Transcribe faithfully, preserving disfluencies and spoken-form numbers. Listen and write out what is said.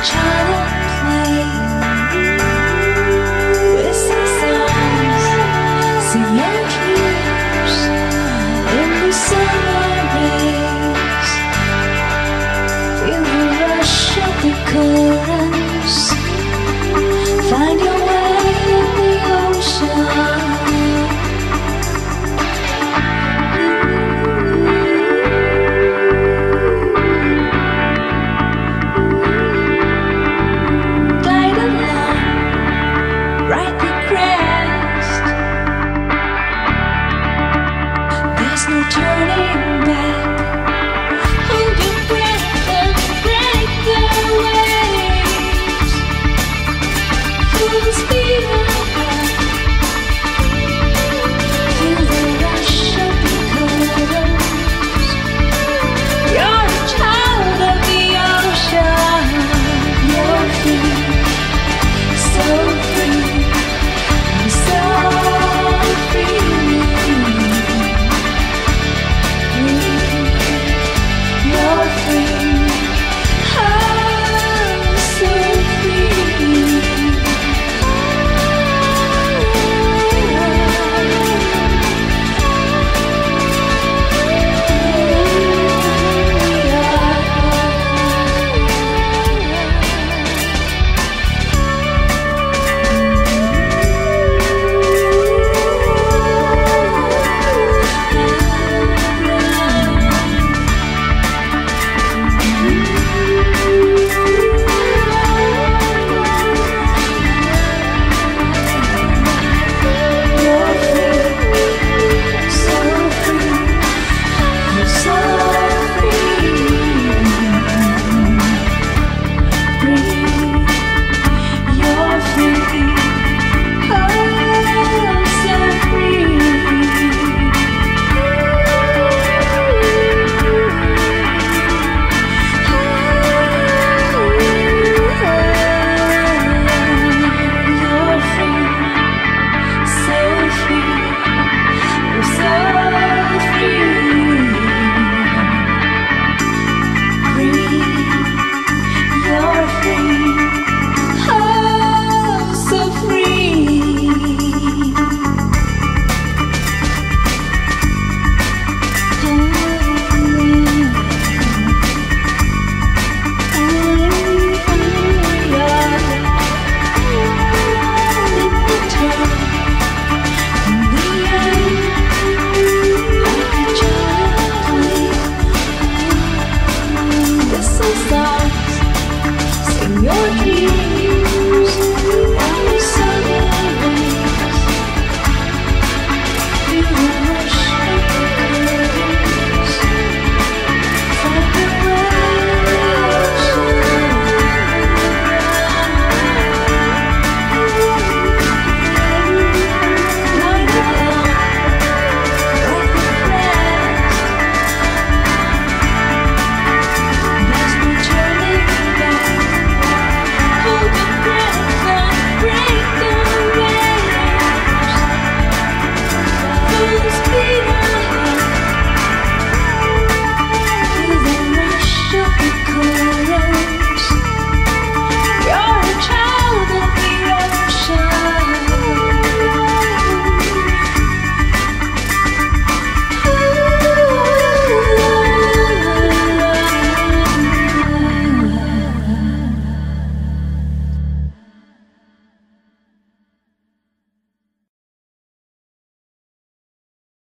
child at play, whistle songs, singing dreams in the summer rays. Feel the rush of the currents, find your way in the ocean. Turning back, hold your breath and break the waves. Full speed ahead, feel the rush of the currents. You're a child of the ocean. You're free, so free, so free. You're free.